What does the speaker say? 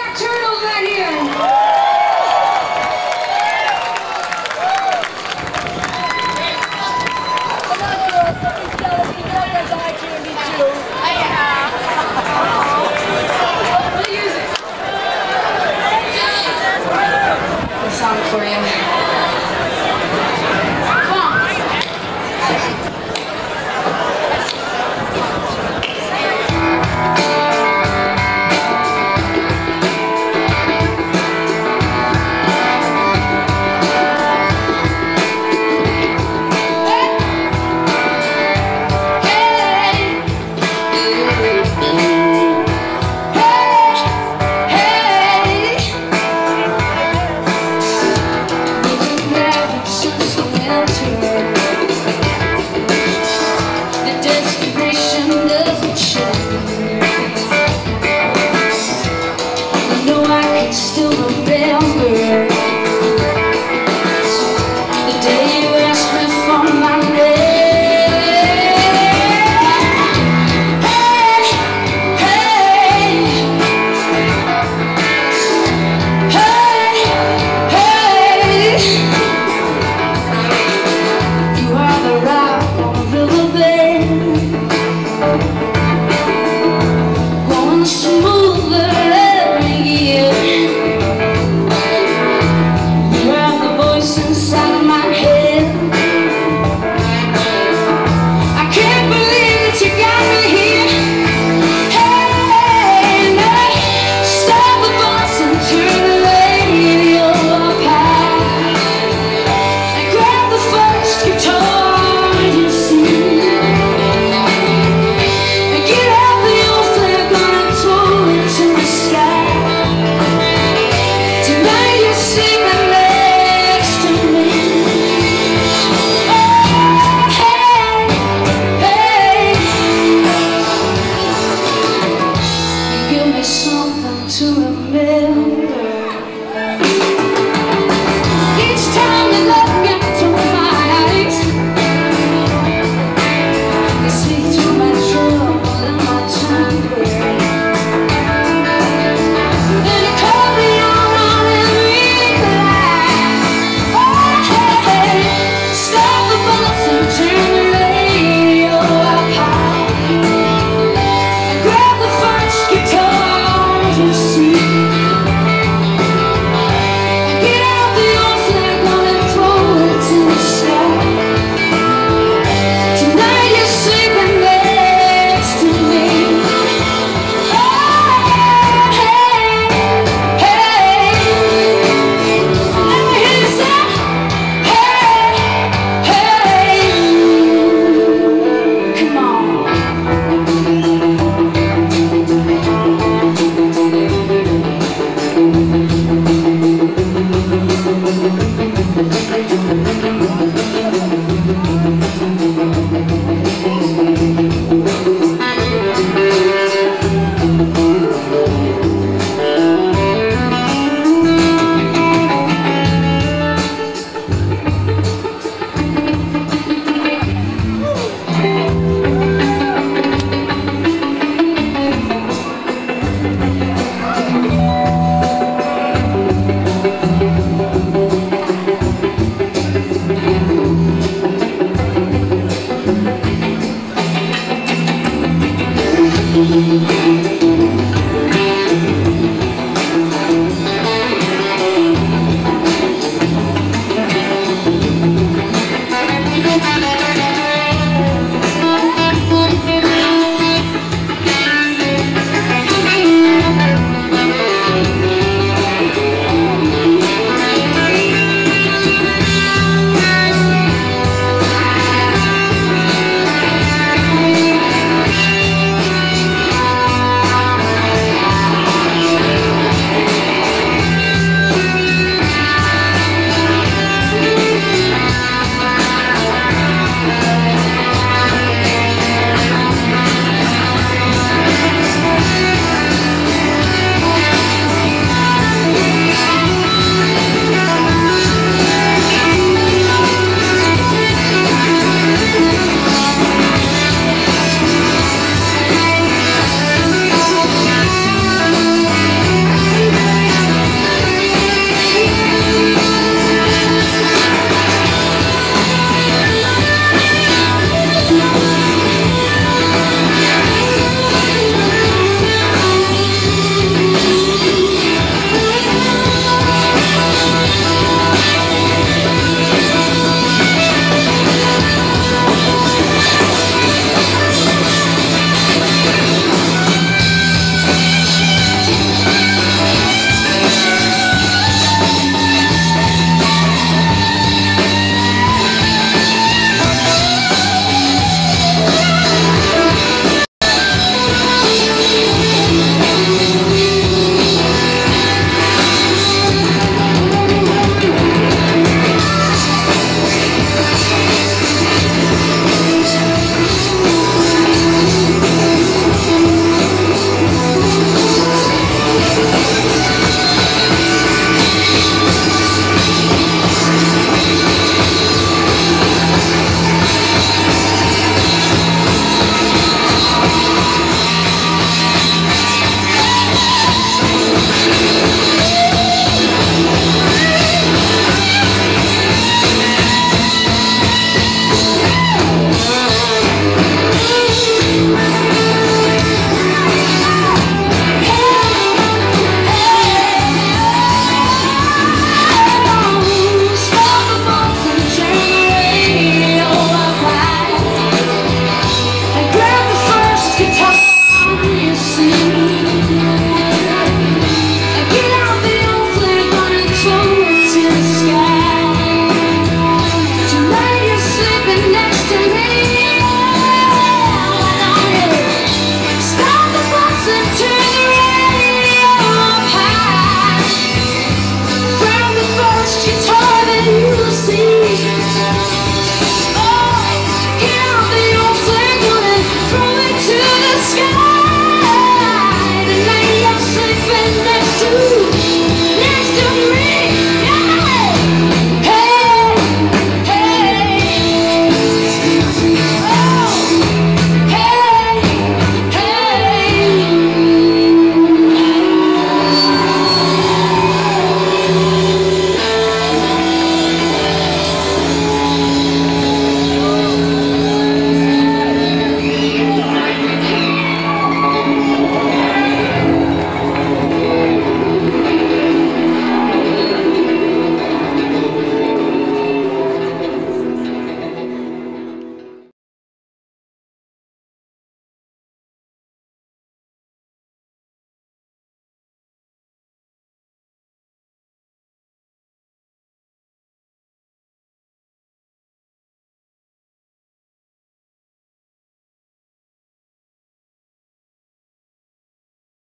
black turtles right here. Song for you. Come on. Still remember the day you asked me for my name. Hey, hey, hey, hey. You are the rock on the riverbed, going smoother every year. Inside of my head, I can't believe that you got me here. Hey, now stop the bus and turn the radio up high, and grab the first guitar you see, and get out the old flag and throw it to the sky. Tonight you're sleeping next to me. Give me some